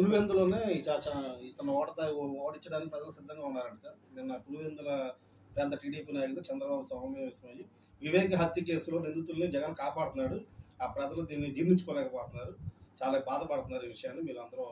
పులివెందులోనే ఇతను ఓడించడానికి ప్రజలు సిద్ధంగా ఉన్నారంట సార్. నిన్న పులివెందుల ప్రాంత టీడీపీ నాయకులు చంద్రబాబు సమావేశమయ్యి వివేక హత్య కేసులో నిందితుల్ని జగన్ కాపాడుతున్నాడు, ఆ ప్రజలు దీన్ని జీర్ణించుకోలేకపోతున్నారు, చాలా బాధపడుతున్నారు. ఈ విషయాన్ని మీరు అందరూ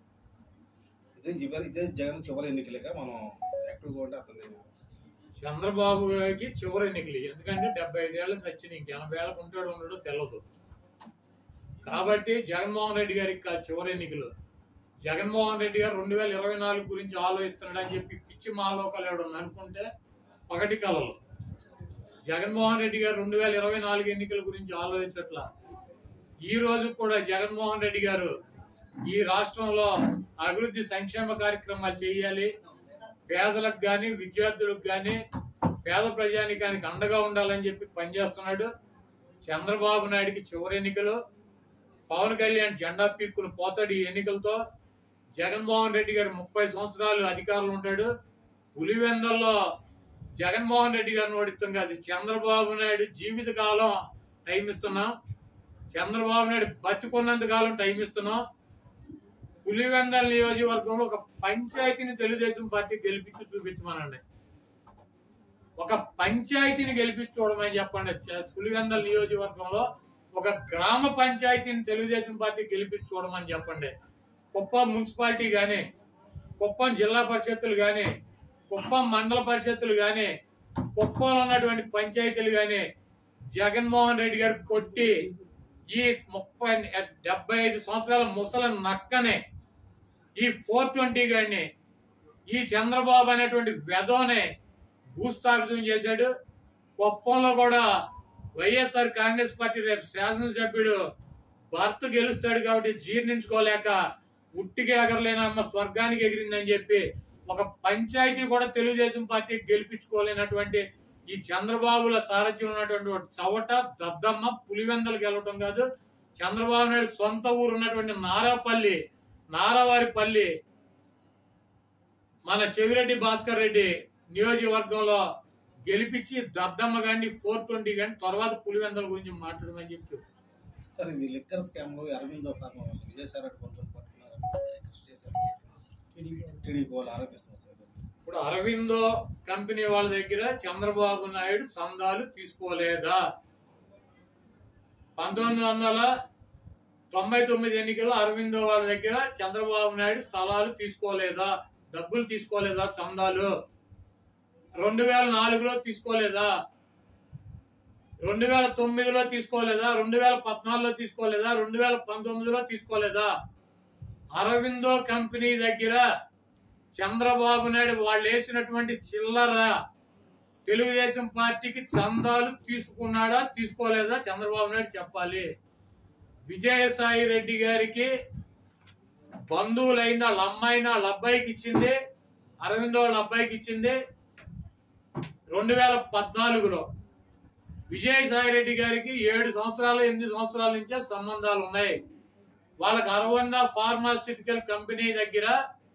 ఇదే జగన్ చివరి ఎన్నికలేక మనం యాక్టివ్గా ఉంటే అతన్ని చంద్రబాబు గారికి చివరి ఎన్నికలు. ఎందుకంటే 75 ఏళ్ళకి వచ్చినాయి, 80 ఏళ్ళకు ఉంటాడు ఉండడో తెలియదు. కాబట్టి జగన్మోహన్ రెడ్డి గారికి చివరి ఎన్నికలు. జగన్మోహన్ రెడ్డి గారు 2024 గురించి ఆలోచిస్తున్నాడు అని చెప్పి పిచ్చి మాలోకాలు ఎవడన్నా అనుకుంటే పగటి కలలు. జగన్మోహన్ రెడ్డి గారు 2024 ఎన్నికల గురించి ఆలోచించట్లా. ఈ రోజు కూడా జగన్మోహన్ రెడ్డి గారు ఈ రాష్ట్రంలో అభివృద్ధి సంక్షేమ కార్యక్రమాలు చేయాలి, పేదలకు కానీ విద్యార్థులకు కానీ పేద ప్రజానికానికి అండగా ఉండాలని చెప్పి పనిచేస్తున్నాడు. చంద్రబాబు నాయుడికి చివరి ఎన్నికలు. పవన్ కళ్యాణ్ జెండా పీక్కుని పోతాడు ఈ ఎన్నికలతో. జగన్మోహన్ రెడ్డి గారు 30 సంవత్సరాలు అధికారులు ఉంటాడు. పులివెందుల్లో జగన్మోహన్ రెడ్డి గారిని ఓడిస్తాం కాదు, చంద్రబాబు నాయుడు జీవిత కాలం టైం ఇస్తున్నాం. చంద్రబాబు నాయుడు బతికున్నంత కాలం టైం ఇస్తున్నాం. పులివెందుల నియోజకవర్గంలో ఒక పంచాయతీని తెలుగుదేశం పార్టీ గెలిపించి చూపించమనండి. ఒక పంచాయతీని గెలిపించి చూడమని చెప్పండి. పులివెందుల నియోజకవర్గంలో ఒక గ్రామ పంచాయతీని తెలుగుదేశం పార్టీ గెలిపించి చూడమని చెప్పండి. కుప్పం మున్సిపాలిటీ కానీ, కుప్పం జిల్లా పరిషత్తులు కానీ, కుప్పం మండల పరిషత్తులు కానీ, కుప్పంలో ఉన్నటువంటి పంచాయతీలు కానీ జగన్మోహన్ రెడ్డి గారు కొట్టి ఈ 75 సంవత్సరాల ముసలి నక్కనే, ఈ 420 గారిని, ఈ చంద్రబాబు అనేటువంటి వెధవనే భూస్థాపితం చేశాడు. కుప్పంలో కూడా వైఎస్ఆర్ కాంగ్రెస్ పార్టీ రేపు శాసనసభ్యుడు భర్త గెలుస్తాడు కాబట్టి జీర్ణించుకోలేక ఉట్టిగా ఎగరలేనమ్మ స్వర్గానికి ఎగిరిందని చెప్పి ఒక పంచాయతీ కూడా తెలుగుదేశం పార్టీ గెలిపించుకోలేనటువంటి ఈ చంద్రబాబుల సారథ్యం ఉన్నటువంటి చవట దద్దమ్మ పులివెందులు గెలవటం కాదు. చంద్రబాబు నాయుడు సొంత ఊరు ఉన్నటువంటి నారావారిపల్లి మన చెవిరెడ్డి భాస్కర్ రెడ్డి నియోజకవర్గంలో గెలిపించి దద్దమ్మ గాని 420 గాని తర్వాత పులివెందుల గురించి మాట్లాడమని చెప్పి. సార్, ఇది లిక్కర్ స్కామ్ లో అరవిందో ఫార్మా వాళ్ళు విజయసాయి కొంచెం పట్టుకున్నారు, టీడీపీ వాళ్ళు ఆరోపిస్తున్నారు. ఇప్పుడు అరవిందో కంపెనీ వాళ్ళ దగ్గర చంద్రబాబు నాయుడు చందాలు తీసుకోలేదా? 1999 ఎన్నికల్లో అరవిందో వాళ్ళ దగ్గర చంద్రబాబు నాయుడు స్థలాలు తీసుకోలేదా? డబ్బులు తీసుకోలేదా? చందాలు 2004లో తీసుకోలేదా? 2009లో తీసుకోలేదా? 2014లో తీసుకోలేదా? 2019లో తీసుకోలేదా? అరవిందో కంపెనీ దగ్గర చంద్రబాబు నాయుడు వాళ్ళు వేసినటువంటి చిల్లర తెలుగుదేశం పార్టీకి చందాలు తీసుకున్నాడా తీసుకోలేదా చంద్రబాబు నాయుడు చెప్పాలి. విజయసాయి రెడ్డి గారికి బంధువులైన వాళ్ళ అమ్మాయిని వాళ్ళ అబ్బాయికి ఇచ్చింది, అరవిందో వాళ్ళ అబ్బాయికి ఇచ్చింది 2014లో. విజయసాయి రెడ్డి గారికి 7 సంవత్సరాలు 8 సంవత్సరాల నుంచే సంబంధాలు ఉన్నాయి. వాళ్ళకి అరవిందో ఫార్మాస్యూటికల్ కంపెనీ దగ్గర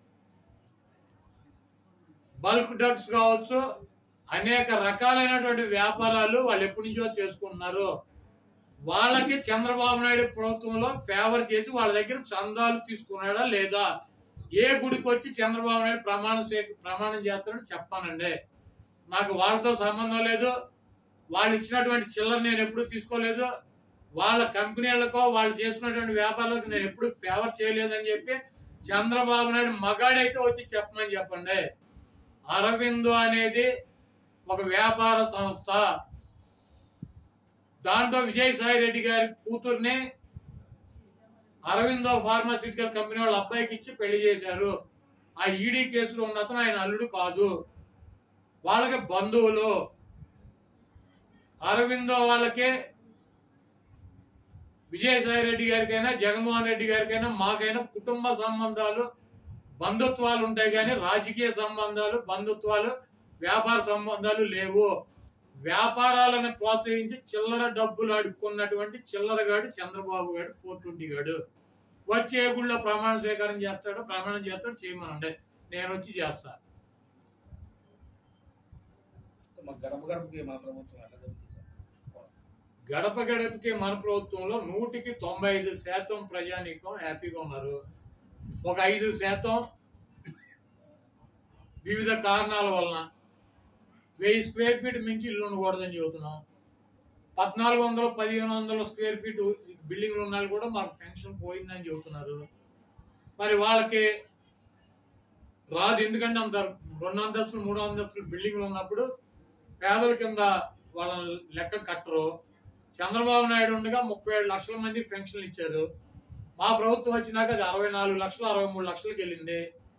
బల్క్ డ్రగ్స్ కావచ్చు, అనేక రకాలైనటువంటి వ్యాపారాలు వాళ్ళు ఎప్పటి నుంచో చేసుకుంటున్నారు. వాళ్ళకి చంద్రబాబు నాయుడు ప్రభుత్వంలో ఫేవర్ చేసి వాళ్ళ దగ్గర చందాలు తీసుకున్నాడా లేదా? ఏ గుడికి వచ్చి చంద్రబాబు నాయుడు ప్రమాణం చేస్తాడో చెప్పానండి. నాకు వాళ్ళతో సంబంధం లేదు, వాళ్ళు ఇచ్చినటువంటి చిల్లర నేను ఎప్పుడు తీసుకోలేదు, వాళ్ళ కంపెనీలకో వాళ్ళు చేసుకున్నటువంటి వ్యాపారాలకు నేను ఎప్పుడు ఫేవర్ చేయలేదని చెప్పి చంద్రబాబు నాయుడు మగాడైతే వచ్చి చెప్పమని చెప్పండి. అరవిందో అనేది ఒక వ్యాపార సంస్థ. దాంట్లో విజయసాయి రెడ్డి గారి కూతుర్ని అరవిందో ఫార్మాస్యూటికల్ కంపెనీ వాళ్ళ అబ్బాయికి ఇచ్చి పెళ్లి చేశారు. ఆ ఈడీ కేసులో ఉన్న అతను ఆయన అల్లుడు కాదు, వాళ్ళకి బంధువులు. అరవిందో వాళ్ళకి విజయసాయి రెడ్డి గారికైనా జగన్మోహన్ రెడ్డి గారికైనా మాకైనా కుటుంబ సంబంధాలు బంధుత్వాలు ఉంటాయి, కానీ రాజకీయ సంబంధాలు బంధుత్వాలు వ్యాపార సంబంధాలు లేవు. వ్యాపారాలను ప్రోత్సహించి చిల్లర డబ్బులు అడుక్కున్నటువంటి చిల్లరగాడు చంద్రబాబు గారు 420 గాడు వచ్చే గుళ్ళో ప్రమాణ స్వీకారం చేస్తాడు, ప్రమాణం చేస్తాడు, చేయమనండి, నేను వచ్చి చేస్తా. గడప గడపకి మన ప్రభుత్వంలో 100% 95% ప్రజానీకం హ్యాపీగా ఉన్నారు. ఒక 5% వివిధ కారణాల వలన 1000 స్క్వేర్ ఫీట్ మించి ఇల్లు ఉండకూడదని చెబుతున్నాం. 1400, 1500 స్క్వేర్ ఫీట్ బిల్డింగ్లు ఉన్నాయి కూడా మాకు పెన్షన్ పోయిందని చెబుతున్నారు. మరి వాళ్ళకి రాదు, ఎందుకంటే అంత 2 అంతస్తులు 3 అంతస్తులు బిల్డింగ్లు ఉన్నప్పుడు పేదల కింద వాళ్ళని లెక్క కట్టరు. చంద్రబాబు నాయుడు ఉండగా 37 లక్షల మంది పెన్షన్లు ఇచ్చారు. మా ప్రభుత్వం వచ్చినాక అది 64 లక్షలు 63 లక్షలకు వెళ్ళింది.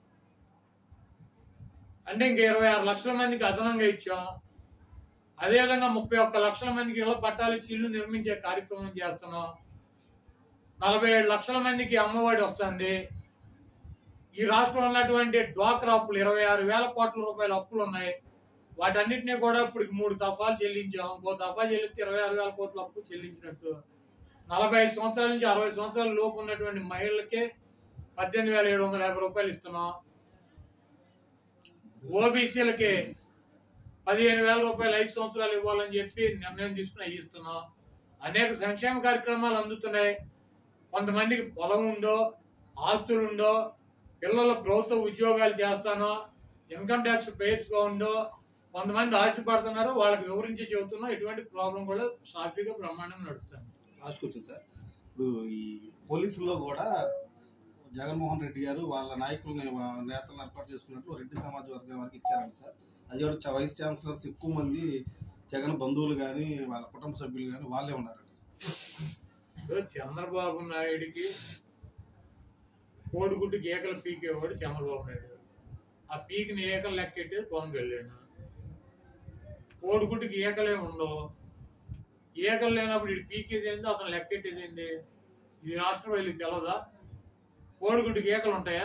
అంటే ఇంక 26 లక్షల మందికి అదనంగా ఇచ్చాం. అదేవిధంగా 31 లక్షల మందికి ఇళ్ల పట్టాలు ఇచ్చి ఇల్లు నిర్మించే కార్యక్రమం చేస్తున్నాం. 47 లక్షల మందికి అమ్మఒడి వస్తుంది. ఈ రాష్ట్రంలో ఉన్నటువంటి డ్వాక్రా అప్పులు 26,000 కోట్ల రూపాయల అప్పులు ఉన్నాయి. వాటన్నిటినీ కూడా ఇప్పుడు 3 దఫాలు చెల్లించాం. ఇంకో దఫా చెల్లిస్తే 26,000 కోట్ల అప్పు చెల్లించినట్టు. 45 సంవత్సరాల నుంచి 60 సంవత్సరాల లోపు ఉన్నటువంటి మహిళలకే 18,750 రూపాయలు ఇస్తున్నాం. ఓబీసీలకి 15,000 రూపాయలు 5 సంవత్సరాలు ఇవ్వాలని చెప్పి నిర్ణయం తీసుకుని ఇస్తున్నాం. అనేక సంక్షేమ కార్యక్రమాలు అందుతున్నాయి. కొంతమందికి పొలం ఉందో, ఆస్తులుండో, పిల్లల ప్రభుత్వ ఉద్యోగాలు చేస్తానో, ఇన్కమ్ ట్యాక్స్ పేర్స్ గా ఉందో కొంతమంది ఆశపడుతున్నారు. వాళ్ళకి వివరించి చెబుతున్నాం. ఎటువంటి ప్రాబ్లం కూడా సాఫీగా బ్రహ్మాండంగా నడుస్తుంది. లాస్ట్ వచ్చింది సార్, ఇప్పుడు ఈ పోలీసుల్లో కూడా జగన్మోహన్ రెడ్డి గారు వాళ్ళ నాయకులని నేతలను ఏర్పాటు చేసుకున్నట్లు రెడ్డి సమాజ వర్గం వారికి ఇచ్చారండి సార్. అది కూడా వైస్ ఛాన్సలర్స్ ఎక్కువ మంది జగన్ బంధువులు కానీ వాళ్ళ కుటుంబ సభ్యులు కానీ వాళ్ళే ఉన్నారండి సార్. చంద్రబాబు నాయుడికి కోడిగుడ్డుకి ఏకలు పీకేవాడు చంద్రబాబు నాయుడు. ఆ పీకిని ఏకలు లెక్కెట్టేది పవన్ కళ్యాణ్. కోడిగుడ్డుకి ఏకలే ఉండవు. ఏకలు లేనప్పుడు ఇటు పీకేది ఏంది, అతను లెక్కెట్టేది ఏంది? ఇది రాష్ట్రం వెళ్ళి తెలవదా? కోడిగుడ్డుకి ఏకలు ఉంటాయా?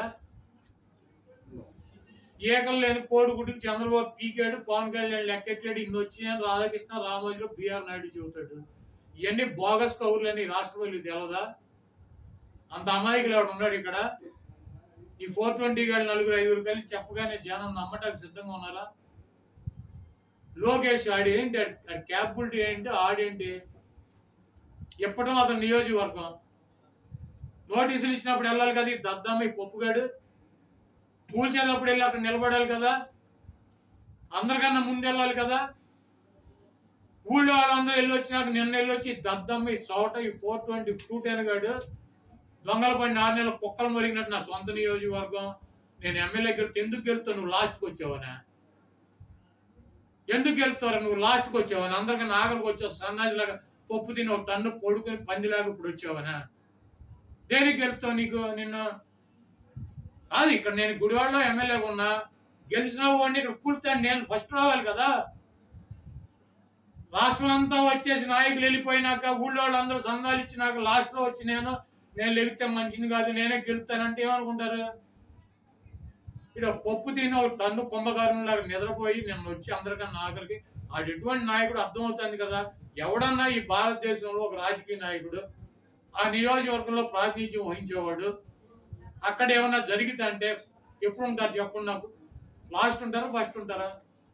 ఏకలు లేని కోడిగుడ్డుకి చంద్రబాబు పీకాడు, పవన్ కళ్యాణ్ లెక్కెట్టాడు. ఇన్ని వచ్చినాయని రాధాకృష్ణ, రామోజీరావు, బిఆర్ నాయుడు చెబుతాడు. ఇవన్నీ బోగస్ కౌరులని రాష్ట్రం వెళ్ళి తెలవదా? అంత అమాయకులు ఎవడు ఉన్నాడు ఇక్కడ? ఈ 420 గాళ్ళు 4-5 కలిసి చెప్పగానే జనం నమ్మటానికి సిద్ధంగా ఉన్నారా? లోకేష్ ఆడి ఏంటి, క్యాపబిలిటీ ఏంటి, ఆడేంటి? ఎప్పటం అతను నియోజకవర్గం నోటీసులు ఇచ్చినప్పుడు వెళ్ళాలి కదా. ఈ దద్దమ్మ ఈ పప్పుగాడు కూల్చేటప్పుడు వెళ్ళి అక్కడ నిలబడాలి కదా. అందరికన్నా ముందు వెళ్ళాలి కదా. ఊళ్ళో వాళ్ళందరూ వెళ్ళొచ్చినాక నిన్న వెళ్ళొచ్చి దద్దమ్మ ఈ చోట ఈ 420 ఫ్రూట్ గాడు దొంగలు పడిన 6 నెలల కుక్కలు మొరిగినట్టు నా సొంత నియోజకవర్గం. నేను ఎమ్మెల్యేకి వెళ్తే ఎందుకు వెళ్తావు? నువ్వు లాస్ట్కి వచ్చావనా? ఎందుకు వెళ్తావు? నువ్వు లాస్ట్కి వచ్చావని అందరికన్నా ఆఖరికి వచ్చావు. సన్నాజిలాగా పప్పు తిని ఒక టన్ను పొడుకుని పందిలాగా ఇప్పుడు వచ్చావనా? దేనికి వెళ్తావు? నీకు నిన్ను కాదు. ఇక్కడ నేను గుడివాడలో ఎమ్మెల్యేగా ఉన్నా, గెలిచిన వాడిని ఇక్కడ కూర్తాను. నేను ఫస్ట్ రావాలి కదా. రాష్ట్రం అంతా వచ్చేసి నాయకులు వెళ్ళిపోయినాక ఊళ్ళో వాళ్ళందరూ సంఘాలు ఇచ్చినాక లాస్ట్ లో వచ్చి నేను లేగితే మంచిది కాదు, నేనే గెలుస్తానంటే ఏమనుకుంటారు? ఇక్కడ పప్పు తిని ఒక టన్ను కుంభకారం లాగా నిద్రపోయి నేను వచ్చి అందరికన్నా ఆఖరికి ఆడు ఎటువంటి నాయకుడు అర్థమవుతుంది కదా. ఎవడన్నా ఈ భారతదేశంలో ఒక రాజకీయ నాయకుడు ఆ నియోజకవర్గంలో ప్రాతినిధ్యం వహించేవాడు అక్కడ ఏమన్నా జరిగితే అంటే ఎప్పుడు ఉంటారు చెప్పండి నాకు? లాస్ట్ ఉంటారా, ఫస్ట్ ఉంటారా?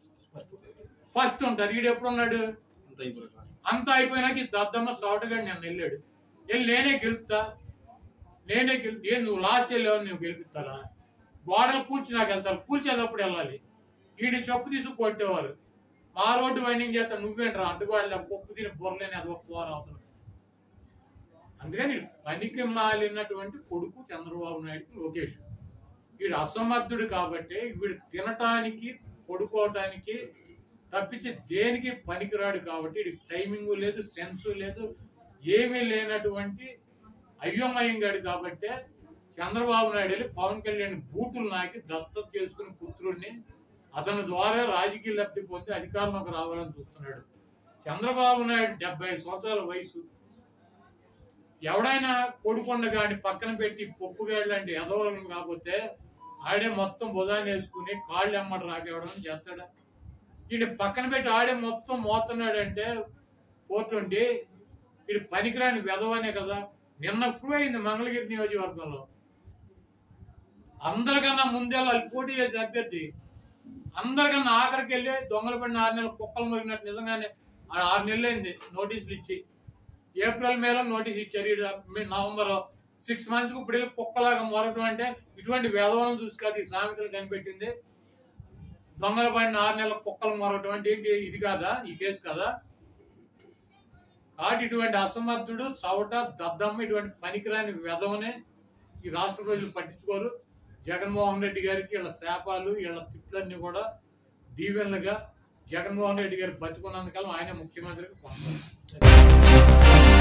ఫస్ట్ ఉంటారు. ఈడు ఎప్పుడు ఉన్నాడు? అంతా అయిపోయినాక ఈ దద్దమ్మ సౌటగా నేను వెళ్ళాడు. వెళ్ళి నేనే గెలుపుతా నువ్వు లాస్ట్ వెళ్ళావు, నువ్వు గెలిపిస్తారా? గోడలు కూర్చున్నాక వెళ్తారు, కూల్చేటప్పుడు వెళ్ళాలి. వీడి చెప్పు తీసుకు కొట్టేవారు. మా రోడ్డు వైండింగ్ చేస్తా నువ్వేంట్రా అడ్డుగోడలే పప్పు తిని బొర్రలేని అది ఒక అవుతాడు. అందుకని పనికి మాలినటువంటి కొడుకు చంద్రబాబు నాయుడుకి లోకేష్. వీడు అసమర్థుడు కాబట్టి వీడు తినటానికి పడుకోవటానికి తప్పించి దేనికి పనికిరాడు కాబట్టి వీడికి టైమింగ్ లేదు, సెన్సు లేదు, ఏమీ లేనటువంటి అయ్యోమయంగాడు కాబట్టి చంద్రబాబు నాయుడు వెళ్ళి పవన్ కళ్యాణ్ బూటులు నాకి దత్తత చేసుకుని పుత్రుడిని అతని ద్వారా రాజకీయ లబ్ధి పొంది అధికారంలోకి రావాలని చూస్తున్నాడు. చంద్రబాబు నాయుడు 75 సంవత్సరాల వయసు. ఎవడైనా కొడుకొండ గాని పక్కన పెట్టి పప్పుగాళ్ళు అంటే ఎదవలం కాకపోతే ఆడే మొత్తం బుధాన్ని వేసుకుని కాళ్ళు ఎమ్మట రాకేవడం చేస్తాడా? వీడి పక్కన పెట్టి ఆడే మొత్తం మోతున్నాడు అంటే 420 వీడి పనికిరాని వెధవనే కదా. నిన్న ఫ్రూ అయింది మంగళగిరి నియోజకవర్గంలో. అందరికన్నా ముందెళ్ళాలి పోటీ చేసే అభ్యర్థి. అందరికన్నా ఆఖరికి వెళ్ళి దొంగలు పడిన 6 నెలలు కుక్కలు మొరిగినట్టు నిజంగానే 6 నెలలు అయింది నోటీసులు ఇచ్చి. ఏప్రిల్ మేలో నోటీస్ ఇచ్చారు. నవంబర్ 6 months కు ఇప్పుడు వెళ్ళి కుక్కలాగా మొరటం అంటే ఇటువంటి వేదవాళ్ళని చూసి కాదు ఈ సామెతలు కనిపెట్టింది. దొంగల పడిన 6 నెలల కుక్కలు మొరటం అంటే ఏంటి? ఇది కాదా? ఈ కేసు కదా? కాబట్టి ఇటువంటి అసమర్థుడు, చవట, దద్దమ్మ, ఇటువంటి పనికిరాని వెధవనే ఈ రాష్ట్ర ప్రజలు పట్టించుకోరు. జగన్మోహన్ రెడ్డి గారికి వీళ్ళ శాపాలు, వీళ్ళ తిట్లన్నీ కూడా దీవెనలుగా జగన్మోహన్ రెడ్డి గారు బతుకున్నందుకల్లా ఆయన ముఖ్యమంత్రికి పొందారు.